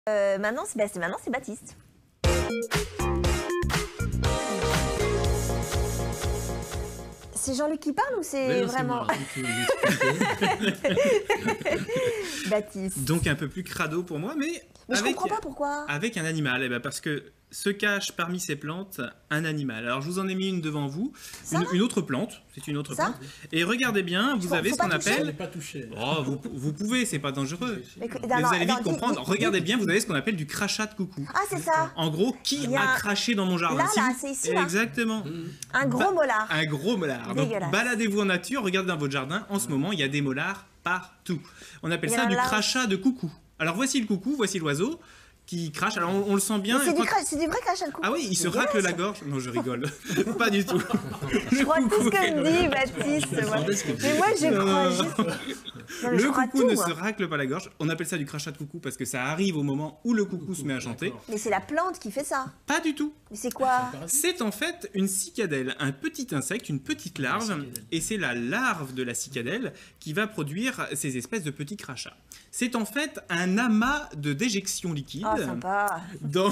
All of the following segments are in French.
Maintenant, c'est Baptiste. C'est Jean-Luc qui parle ou c'est vraiment... Baptiste. Donc un peu plus crado pour moi, mais je comprends pas pourquoi. Avec un animal, parce que se cache parmi ces plantes un animal. Alors je vous en ai mis une devant vous, une autre plante, c'est une autre plante. Et regardez bien, vous avez ce qu'on appelle... Pas touché. Oh, vous pouvez, c'est pas dangereux. Mais vous allez vite comprendre. Regardez bien, vous avez ce qu'on appelle du crachat de coucou. Ah, c'est ça. En gros, qui a craché dans mon jardin? Là, c'est ici. Exactement. Un gros molar. Un gros molar. Donc baladez-vous en nature, regardez dans votre jardin. En ce moment, il y a des molars partout. On appelle ça du crachat de coucou. Alors voici le coucou, voici l'oiseau qui crache. Alors on le sent bien. C'est du vrai crachat de coucou. Ah oui, il se racle la gorge. Non, je rigole. Pas du tout. Je crois tout ce que me dit Baptiste. Mais moi, je crois juste... Le coucou ne se racle pas la gorge. On appelle ça du crachat de coucou parce que ça arrive au moment où le coucou se met à chanter. Mais c'est la plante qui fait ça. Pas du tout. Mais c'est quoi? C'est en fait une cicadelle, un petit insecte, une petite larve. Et c'est la larve de la cicadelle qui va produire ces espèces de petits crachats. C'est en fait un amas de déjection liquide dans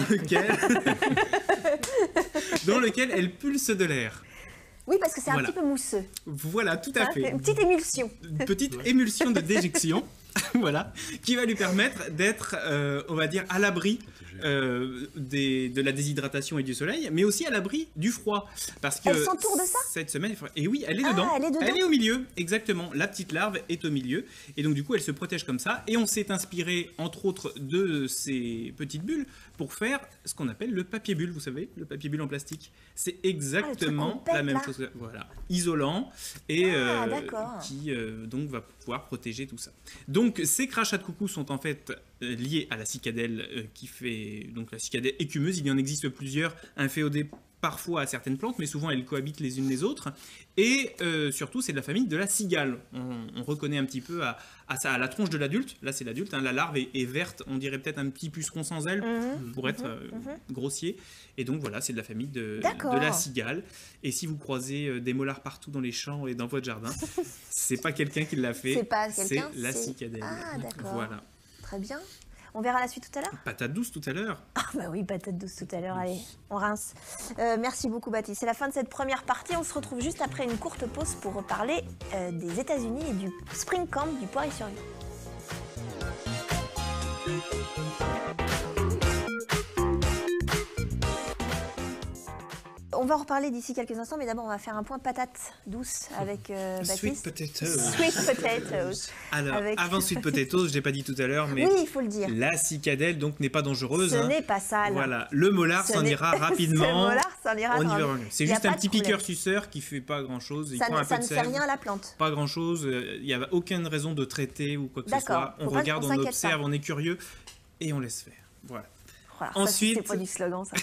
lequel elle pulse de l'air. Oui, parce que c'est un petit peu mousseux. Voilà, tout à fait. Une petite émulsion. Une petite émulsion de déjection, voilà, qui va lui permettre d'être, on va dire, à l'abri de la déshydratation et du soleil, mais aussi à l'abri du froid. Parce que elle s'entoure de ça? Cette semaine, et oui, elle est dedans. Elle est au milieu, exactement. La petite larve est au milieu, et donc du coup, elle se protège comme ça. Et on s'est inspiré, entre autres, de ces petites bulles pour faire ce qu'on appelle le papier bulle. Vous savez, le papier bulle en plastique. C'est exactement la même chose. Voilà, isolant et qui donc va pouvoir protéger tout ça. Donc ces crachats de coucou sont en fait liés à la cicadelle qui fait donc la cicadelle écumeuse. Il y en existe plusieurs, inféodées parfois à certaines plantes, mais souvent elles cohabitent les unes les autres. Et surtout, c'est de la famille de la cigale. On reconnaît un petit peu à la tronche de l'adulte. Là, c'est l'adulte. Hein, la larve est verte. On dirait peut-être un petit puceron sans ailes pour être grossier. Et donc voilà, c'est de la famille de la cigale. Et si vous croisez des molars partout dans les champs et dans votre jardin, c'est pas quelqu'un qui l'a fait. C'est la cicadelle. Ah, d'accord. Voilà. Très bien. On verra la suite tout à l'heure. Patate douce tout à l'heure. Ah bah oui, patate douce tout à l'heure. Allez, on rince. Merci beaucoup Baptiste. C'est la fin de cette première partie. On se retrouve juste après une courte pause pour reparler des États-Unis et du Spring Camp du Poiré-sur-Vie. On va en reparler d'ici quelques instants, mais d'abord on va faire un point patate douce avec Baptiste. Sweet potatoes. Sweet potatoes. Alors, avant sweet potatoes, je l'ai pas dit tout à l'heure, mais oui, il faut le dire. La cicadelle donc n'est pas dangereuse. Ce n'est pas sale. Voilà, le molar s'en ira rapidement. Le molar s'en ira rapidement. C'est juste un petit piqueur suceur qui fait pas grand chose. Ça ne fait rien à la plante. Pas grand chose. Il n'y a aucune raison de traiter ou quoi que ce soit. On regarde, on observe, on est curieux et on laisse faire. Voilà. Voilà, ensuite, c'est pas du slogan ça.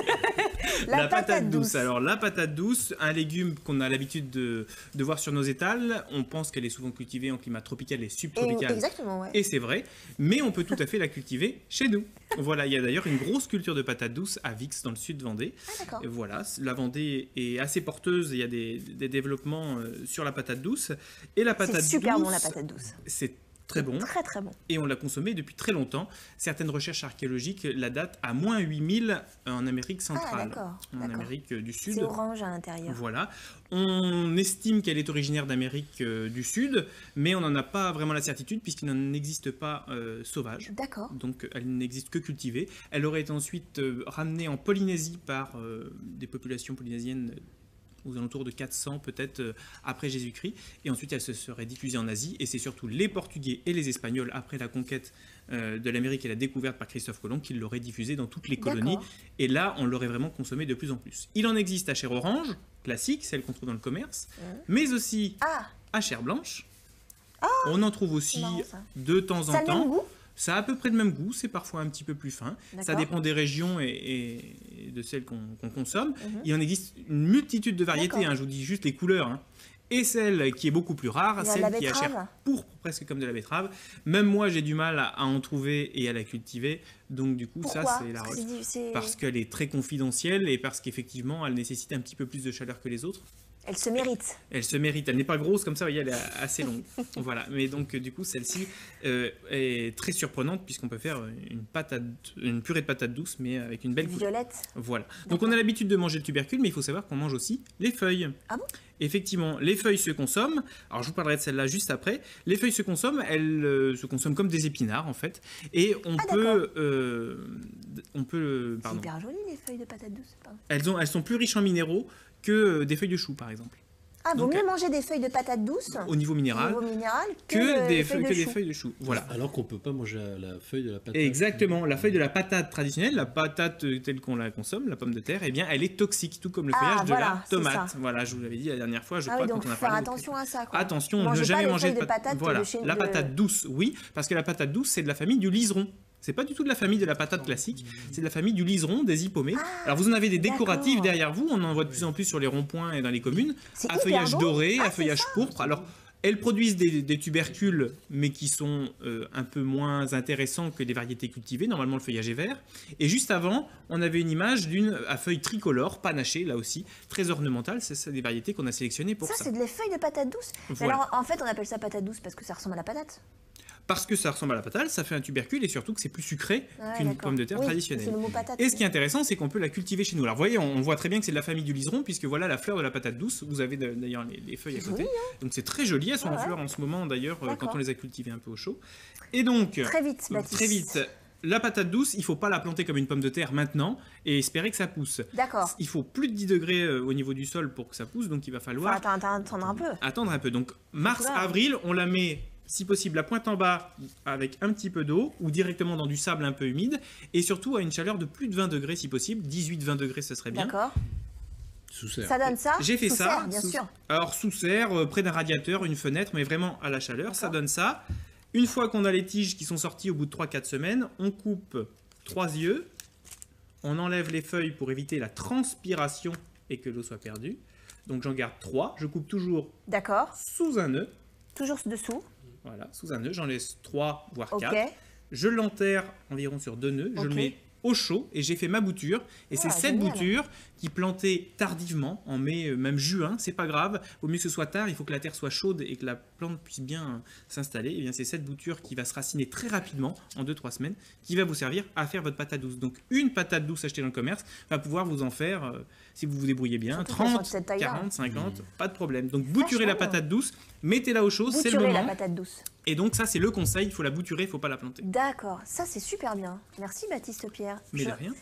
La patate douce. Alors la patate douce, un légume qu'on a l'habitude de voir sur nos étals. On pense qu'elle est souvent cultivée en climat tropical et subtropical. Exactement, ouais. Et c'est vrai, mais on peut tout à fait la cultiver chez nous. Voilà, il y a d'ailleurs une grosse culture de patate douce à Vix dans le sud de Vendée. Ah, d'accord. Voilà, la Vendée est assez porteuse. Il y a des développements sur la patate douce. Et la patate douce. C'est super bon la patate douce. C'est très bon. Très très bon. Et on l'a consommé depuis très longtemps. Certaines recherches archéologiques la datent à moins 8000 en Amérique centrale. En Amérique du Sud. C'est orange à l'intérieur. Voilà. On estime qu'elle est originaire d'Amérique du Sud, mais on n'en a pas vraiment la certitude puisqu'il n'en existe pas sauvage. D'accord. Donc elle n'existe que cultivée. Elle aurait été ensuite ramenée en Polynésie par des populations polynésiennes aux alentours de 400 peut-être après Jésus-Christ, et ensuite elle se serait diffusée en Asie, et c'est surtout les Portugais et les Espagnols, après la conquête de l'Amérique et la découverte par Christophe Colomb, qui l'auraient diffusée dans toutes les colonies, et là on l'aurait vraiment consommé de plus en plus. Il en existe à chair orange, classique, celle qu'on trouve dans le commerce, mais aussi à chair blanche. On en trouve aussi de temps en temps. Ça a le même goût ? Ça a à peu près le même goût, c'est parfois un petit peu plus fin. Ça dépend des régions et de celles qu'on consomme. Il en existe une multitude de variétés, hein, je vous dis juste les couleurs. Hein. Et celle qui est beaucoup plus rare, celle qui a chair pourpre, presque comme de la betterave. Même moi, j'ai du mal à en trouver et à la cultiver. Donc du coup, ça, c'est la rose. Parce qu'elle est très confidentielle et parce qu'effectivement, elle nécessite un petit peu plus de chaleur que les autres. Elle se mérite. Elle se mérite. Elle n'est pas grosse comme ça, vous voyez, elle est assez longue. Voilà. Mais donc, du coup, celle-ci est très surprenante puisqu'on peut faire une purée de patates douces, mais avec une belle couleur. Violette. Voilà. Donc, on a l'habitude de manger le tubercule, mais il faut savoir qu'on mange aussi les feuilles. Ah bon? Effectivement, les feuilles se consomment. Alors, je vous parlerai de celle-là juste après. Les feuilles se consomment, elles se consomment comme des épinards, en fait. Et on peut... C'est hyper joli, les feuilles de patates douces. Elles sont plus riches en minéraux que des feuilles de chou, par exemple. Ah, vaut mieux manger des feuilles de patates douces au niveau minéral que des feuilles de chou. Voilà. Alors qu'on ne peut pas manger la feuille de la patate. Exactement. La feuille de la patate traditionnelle, la patate telle qu'on la consomme, la pomme de terre, eh bien, elle est toxique, tout comme le feuillage de la tomate. Voilà, je vous l'avais dit la dernière fois, je crois, donc quand on a faire parlé. Attention à ça, quoi. Attention, ne jamais manger de patate. Voilà, la patate douce, oui, parce que la patate douce, c'est de la famille du liseron. C'est pas du tout de la famille de la patate classique, c'est de la famille du liseron, des hippomées. Alors vous en avez des décoratives derrière vous, on en voit de plus en plus sur les ronds-points et dans les communes, à feuillage doré, à feuillage pourpre. Alors elles produisent des tubercules, mais qui sont un peu moins intéressants que les variétés cultivées. Normalement, le feuillage est vert. Et juste avant, on avait une image d'une à feuilles tricolores, panachées, là aussi, très ornementales. C'est des variétés qu'on a sélectionnées pour ça. Ça, c'est des feuilles de patate douce. Voilà. Alors, en fait, on appelle ça patate douce parce que ça ressemble à la patate. Parce que ça ressemble à la patate, ça fait un tubercule et surtout que c'est plus sucré qu'une pomme de terre traditionnelle. C'est le mot patate. Et ce qui est intéressant, c'est qu'on peut la cultiver chez nous. Alors vous voyez, on voit très bien que c'est de la famille du liseron, puisque voilà la fleur de la patate douce. Vous avez d'ailleurs les feuilles à côté. Donc c'est très joli, elles sont en fleur en ce moment d'ailleurs, quand on les a cultivées un peu au chaud. Et donc, très vite, Baptiste. Très vite. La patate douce, il ne faut pas la planter comme une pomme de terre maintenant et espérer que ça pousse. D'accord. Il faut plus de 10 degrés au niveau du sol pour que ça pousse, donc il va falloir... attendre un peu. Attendre un peu. Donc mars-avril, on la met... si possible, la pointe en bas avec un petit peu d'eau ou directement dans du sable un peu humide et surtout à une chaleur de plus de 20 degrés si possible. 18-20 degrés, ça serait bien. D'accord. Sous serre. Ça donne ça. J'ai fait sous ça. Serre, bien sûr. Alors sous serre, près d'un radiateur, une fenêtre, mais vraiment à la chaleur, ça donne ça. Une fois qu'on a les tiges qui sont sorties au bout de 3-4 semaines, on coupe 3 yeux. On enlève les feuilles pour éviter la transpiration et que l'eau soit perdue. Donc j'en garde 3. Je coupe toujours sous un nœud. Toujours dessous. Voilà, sous un nœud, j'en laisse 3 voire 4. Je l'enterre environ sur 2 nœuds, je le mets au chaud et j'ai fait ma bouture. Et c'est cette bouture qui plantée tardivement, en mai, même juin, c'est pas grave. Vaut mieux que ce soit tard, il faut que la terre soit chaude et que la plante puisse bien s'installer. Et bien c'est cette bouture qui va se raciner très rapidement, en 2-3 semaines, qui va vous servir à faire votre patate douce. Donc une patate douce achetée dans le commerce va pouvoir vous en faire, si vous vous débrouillez bien, 30, 40, 50, pas de problème. Donc bouturez la patate douce, mettez-la au chaud, c'est le moment. La patate douce. Et donc ça c'est le conseil, il faut la bouturer, il ne faut pas la planter. D'accord, ça c'est super bien. Merci Baptiste Pierre. Mais de rien.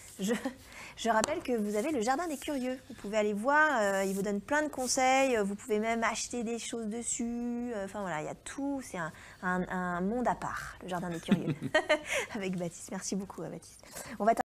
Je rappelle que vous avez le Jardin des Curieux. Vous pouvez aller voir, il vous donne plein de conseils. Vous pouvez même acheter des choses dessus. Enfin voilà, il y a tout. C'est un monde à part, le Jardin des Curieux. Avec Baptiste. Merci beaucoup Baptiste. On va